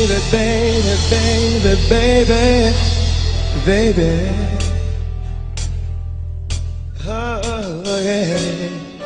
baby, baby, baby, baby. Oh, yeah.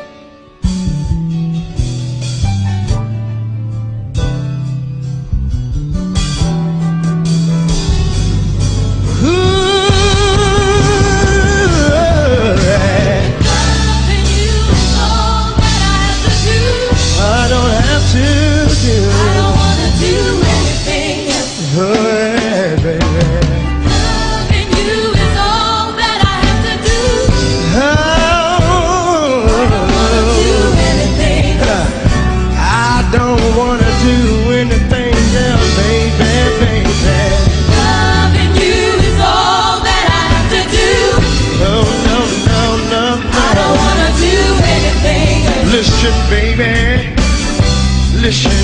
Listen, baby, listen.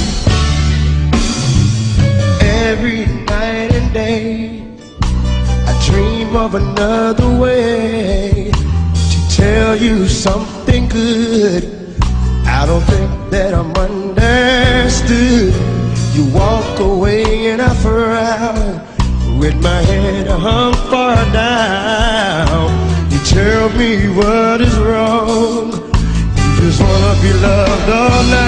Every night and day I dream of another way to tell you something good. I don't think that I'm understood. You walk away and I frown with my head hung far down. You tell me what is wrong. Just wanna be loved all night.